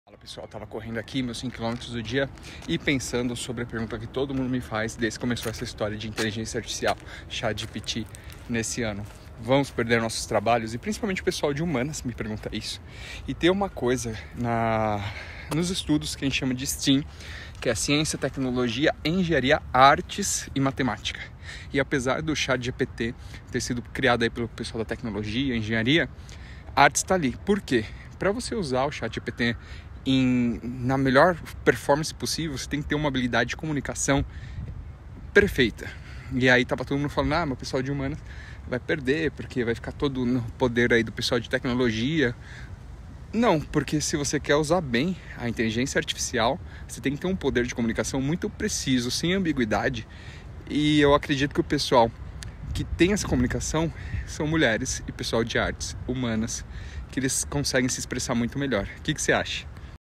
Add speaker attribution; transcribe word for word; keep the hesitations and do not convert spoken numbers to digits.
Speaker 1: Fala pessoal, eu tava correndo aqui meus cinco quilômetros do dia e pensando sobre a pergunta que todo mundo me faz desde que começou essa história de inteligência artificial, ChatGPT, nesse ano. Vamos perder nossos trabalhos? E principalmente o pessoal de humanas me pergunta isso. E tem uma coisa na, nos estudos que a gente chama de STEAM, que é ciência, tecnologia, engenharia, artes e matemática. E apesar do ChatGPT ter sido criado aí pelo pessoal da tecnologia, engenharia, artes está ali. Por quê? Para você usar o ChatGPT Em, na melhor performance possível, você tem que ter uma habilidade de comunicação perfeita. E aí tava todo mundo falando, ah, mas o pessoal de humanas vai perder, porque vai ficar todo no poder aí do pessoal de tecnologia. Não, porque se você quer usar bem a inteligência artificial, você tem que ter um poder de comunicação muito preciso, sem ambiguidade. E eu acredito que o pessoal que tem essa comunicação são mulheres e pessoal de artes humanas, que eles conseguem se expressar muito melhor. O que que você acha?